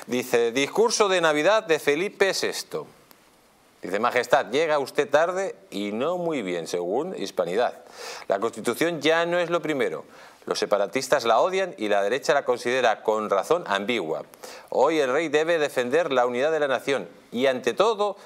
Dice, discurso de Navidad de Felipe VI. Dice, Majestad, llega usted tarde y no muy bien, según Hispanidad. La Constitución ya no es lo primero. Los separatistas la odian y la derecha la considera, con razón, ambigua. Hoy el rey debe defender la unidad de la nación y, ante todo,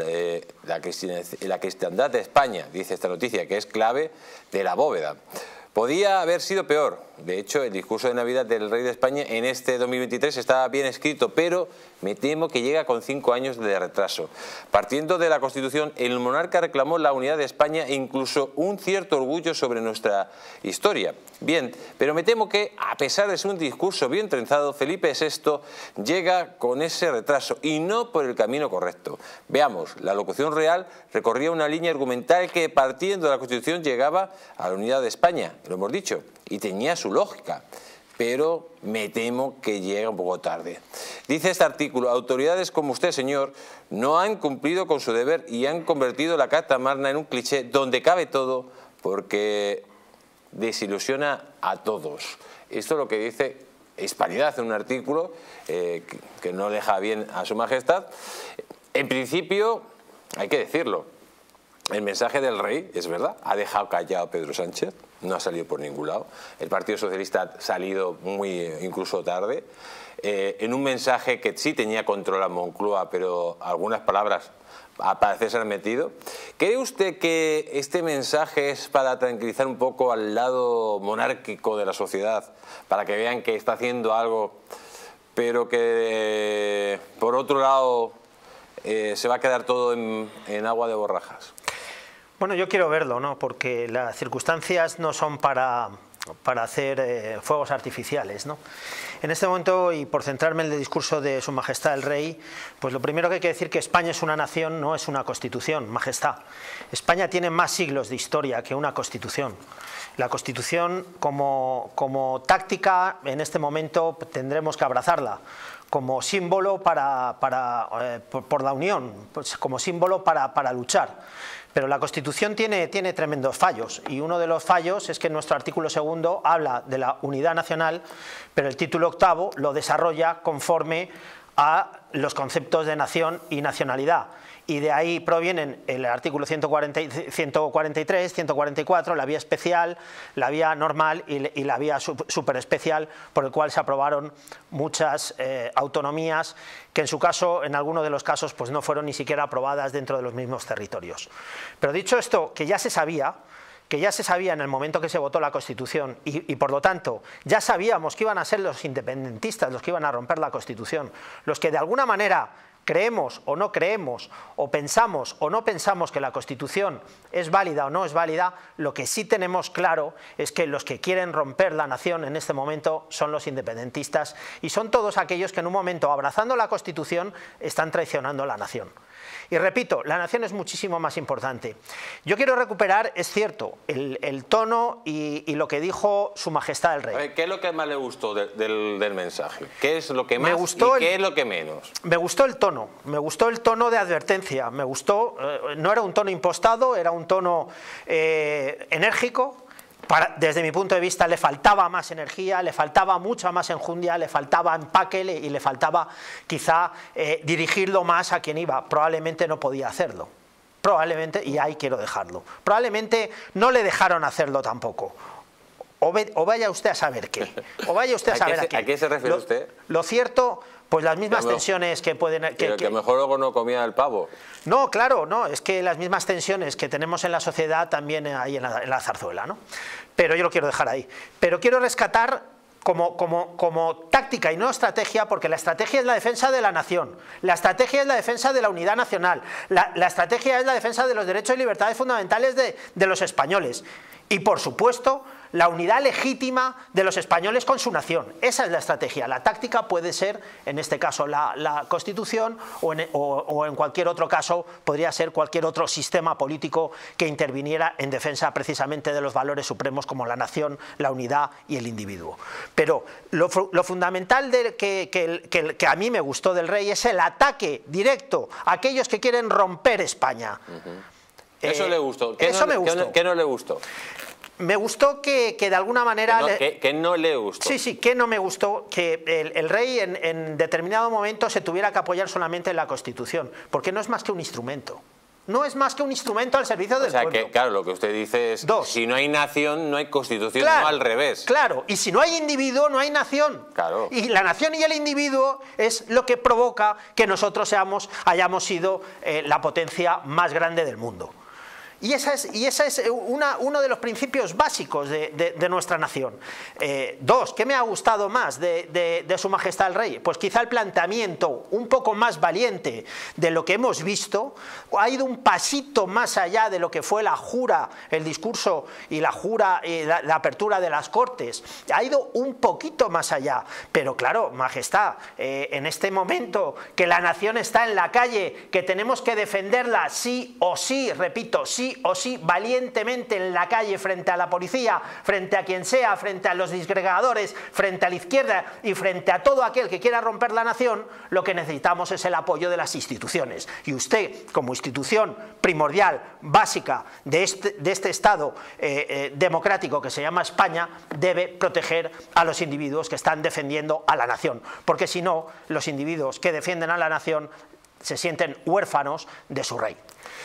la cristiandad de España, dice esta noticia, que es clave de la bóveda. Podía haber sido peor. De hecho, el discurso de Navidad del rey de España en este 2023 estaba bien escrito, pero me temo que llega con 5 años de retraso. Partiendo de la Constitución, el monarca reclamó la unidad de España e incluso un cierto orgullo sobre nuestra historia. Bien, pero me temo que, a pesar de ser un discurso bien trenzado, Felipe VI llega con ese retraso y no por el camino correcto. Veamos, la locución real recorría una línea argumental que, partiendo de la Constitución, llegaba a la unidad de España, lo hemos dicho, y tenía su lógica, pero me temo que llega un poco tarde. Dice este artículo, autoridades como usted, señor, no han cumplido con su deber y han convertido la Carta Magna en un cliché donde cabe todo porque desilusiona a todos. Esto es lo que dice Hispanidad en un artículo que no deja bien a su majestad. En principio, hay que decirlo, el mensaje del rey, es verdad, ha dejado callado a Pedro Sánchez, no ha salido por ningún lado. El Partido Socialista ha salido incluso tarde, en un mensaje que sí tenía control a Moncloa, pero algunas palabras parece ser metido. ¿Cree usted que este mensaje es para tranquilizar un poco al lado monárquico de la sociedad, para que vean que está haciendo algo, pero que por otro lado se va a quedar todo en agua de borrajas? Bueno, yo quiero verlo, ¿no? Porque las circunstancias no son para hacer fuegos artificiales, ¿no? En este momento, y por centrarme en el discurso de Su Majestad el Rey, pues lo primero que hay que decir que España es una nación, no es una constitución, Majestad. España tiene más siglos de historia que una constitución. La Constitución como táctica en este momento tendremos que abrazarla como símbolo por la unión, pues como símbolo para luchar. Pero la Constitución tiene tremendos fallos, y uno de los fallos es que nuestro artículo 2 habla de la unidad nacional, pero el título 8 lo desarrolla conforme a los conceptos de nación y nacionalidad. Y de ahí provienen el artículo 143, 144, la vía especial, la vía normal y la vía superespecial, por el cual se aprobaron muchas autonomías que en su caso, en algunos de los casos, pues no fueron ni siquiera aprobadas dentro de los mismos territorios. Pero dicho esto, que ya se sabía en el momento que se votó la Constitución y por lo tanto ya sabíamos que iban a ser los independentistas los que iban a romper la Constitución, los que de alguna manera creemos o no creemos, o pensamos o no pensamos que la Constitución es válida o no es válida, lo que sí tenemos claro es que los que quieren romper la nación en este momento son los independentistas y son todos aquellos que en un momento, abrazando la Constitución, están traicionando la nación. Y repito, la nación es muchísimo más importante. Yo quiero recuperar, es cierto, el tono y lo que dijo Su Majestad el Rey. A ver, ¿qué es lo que más le gustó del mensaje? ¿Qué es lo que más qué es lo que menos? Me gustó el tono de advertencia, me gustó, no era un tono impostado, era un tono enérgico. Desde mi punto de vista le faltaba más energía, le faltaba mucha más enjundia, le faltaba empaque y le faltaba quizá dirigirlo más a quien iba. Probablemente no podía hacerlo, probablemente, y ahí quiero dejarlo, probablemente no le dejaron hacerlo tampoco. O vaya usted a saber qué, o vaya usted a saber a qué. ¿A qué se refiere usted? Lo cierto, pues las mismas tensiones que pueden... que a lo mejor luego no comía el pavo. No, claro, no, es que las mismas tensiones que tenemos en la sociedad también hay en la zarzuela, ¿no? Pero yo lo quiero dejar ahí. Pero quiero rescatar como táctica y no estrategia, porque la estrategia es la defensa de la nación, la estrategia es la defensa de la unidad nacional, la estrategia es la defensa de los derechos y libertades fundamentales de los españoles y, por supuesto, la unidad legítima de los españoles con su nación. Esa es la estrategia. La táctica puede ser, en este caso, la Constitución o en cualquier otro caso podría ser cualquier otro sistema político que interviniera en defensa precisamente de los valores supremos como la nación, la unidad y el individuo. Pero lo fundamental que a mí me gustó del rey es el ataque directo a aquellos que quieren romper España. Eso le gustó. Eso me gustó. ¿Qué no le gustó? Me gustó que de alguna manera... Que no le gustó. Sí, que no me gustó que el rey en determinado momento se tuviera que apoyar solamente en la Constitución, porque no es más que un instrumento. No es más que un instrumento al servicio del pueblo. O sea, que claro, lo que usted dice es, si no hay nación, no hay Constitución, claro, no al revés. Claro, y si no hay individuo, no hay nación. Claro. Y la nación y el individuo es lo que provoca que nosotros hayamos sido la potencia más grande del mundo. Y esa es uno de los principios básicos de nuestra nación. Dos, ¿qué me ha gustado más de Su Majestad el Rey? Pues quizá el planteamiento un poco más valiente de lo que hemos visto, ha ido un pasito más allá de lo que fue la jura, el discurso y la jura, la apertura de las Cortes, ha ido un poquito más allá. Pero claro, Majestad, en este momento que la nación está en la calle, que tenemos que defenderla sí o sí, repito, sí o sí, valientemente en la calle frente a la policía, frente a quien sea, frente a los disgregadores, frente a la izquierda y frente a todo aquel que quiera romper la nación, lo que necesitamos es el apoyo de las instituciones. Y usted, como institución primordial, básica de este Estado democrático que se llama España, debe proteger a los individuos que están defendiendo a la nación, porque si no, los individuos que defienden a la nación se sienten huérfanos de su rey.